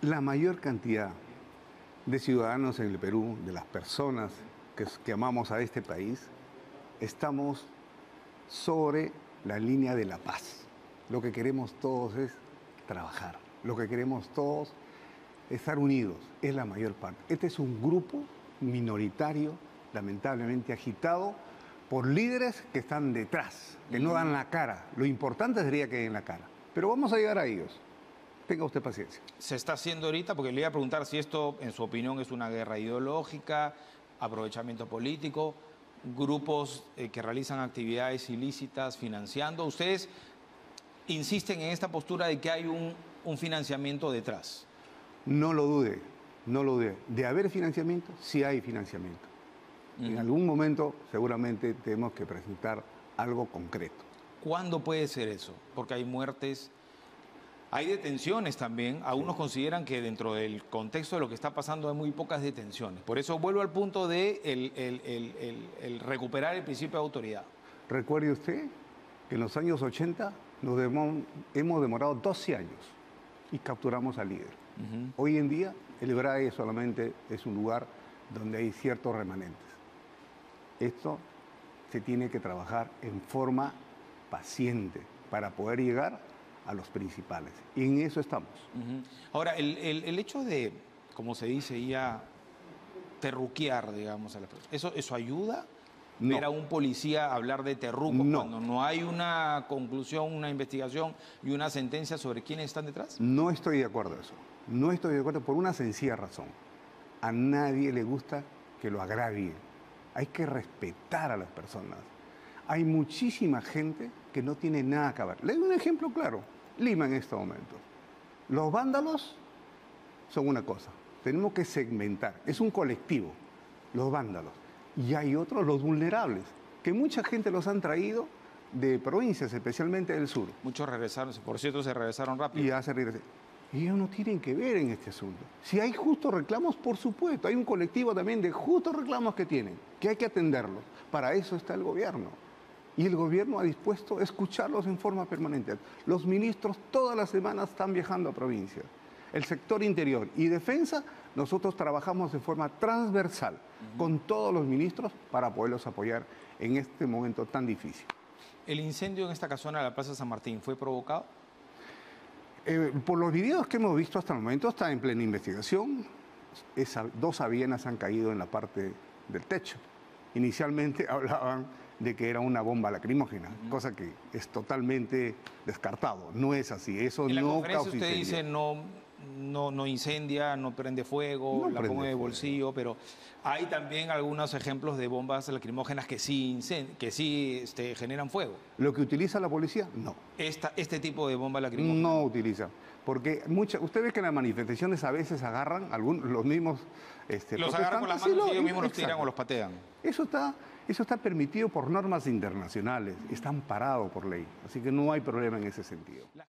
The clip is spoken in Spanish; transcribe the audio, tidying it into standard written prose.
La mayor cantidad de ciudadanos en el Perú, de las personas que amamos a este país, estamos sobre la línea de la paz. Lo que queremos todos es trabajar. Lo que queremos todos es estar unidos. Es la mayor parte. Este es un grupo minoritario, lamentablemente agitado por líderes que están detrás, que no dan la cara. Lo importante sería que den la cara. Pero vamos a llegar a ellos. Tenga usted paciencia. Se está haciendo ahorita, porque le iba a preguntar si esto, en su opinión, es una guerra ideológica, aprovechamiento político, grupos que realizan actividades ilícitas financiando. Ustedes insisten en esta postura de que hay un financiamiento detrás. No lo dude, no lo dude. De haber financiamiento, sí hay financiamiento. En algún momento seguramente tenemos que presentar algo concreto. ¿Cuándo puede ser eso? Porque hay muertes, hay detenciones también. Algunos consideran que dentro del contexto de lo que está pasando hay muy pocas detenciones. Por eso vuelvo al punto de el recuperar el principio de autoridad. Recuerde usted que en los años 80 hemos demorado 12 años y capturamos al líder. Hoy en día el BRAE solamente es un lugar donde hay ciertos remanentes. Esto se tiene que trabajar en forma paciente para poder llegar a los principales. Y en eso estamos. Ahora, el hecho de, como se dice ya, terruquear, digamos, a la persona, ¿eso ayuda? No. Ver a un policía hablar de terruco cuando no hay una conclusión, una investigación y una sentencia sobre quiénes están detrás. No estoy de acuerdo a eso. No estoy de acuerdo por una sencilla razón. A nadie le gusta que lo agravien. Hay que respetar a las personas. Hay muchísima gente que no tiene nada que ver. Le doy un ejemplo claro. Lima en este momento. Los vándalos son una cosa. Tenemos que segmentar. Es un colectivo, los vándalos. Y hay otros, los vulnerables, que mucha gente los han traído de provincias, especialmente del sur. Muchos regresaron, por cierto, se regresaron rápido. Y ya se regresaron. Y ellos no tienen que ver en este asunto. Si hay justos reclamos, por supuesto. Hay un colectivo también de justos reclamos que tienen, que hay que atenderlos. Para eso está el gobierno. Y el gobierno ha dispuesto a escucharlos en forma permanente. Los ministros todas las semanas están viajando a provincias. El sector interior y defensa, nosotros trabajamos de forma transversal con todos los ministros para poderlos apoyar en este momento tan difícil. ¿El incendio en esta casona de la Plaza San Martín fue provocado? Por los videos que hemos visto hasta el momento, está en plena investigación. Dos avienas han caído en la parte del techo. Inicialmente hablaban de que era una bomba lacrimógena, cosa que es totalmente descartado. No es así, eso en la no conferencia causa usted incendio. dice no incendia, no prende fuego, No la prende pongo en el fuego. bolsillo, pero hay también algunos ejemplos de bombas lacrimógenas que sí, generan fuego. ¿Lo que utiliza la policía? No. Este tipo de bomba lacrimógena. No utiliza. Porque usted ve que en las manifestaciones a veces agarran los mismos Los agarran con las protestantes, manos y sí, ellos mismos los exacto. tiran o los patean. Eso está permitido por normas internacionales, está amparado por ley, así que no hay problema en ese sentido.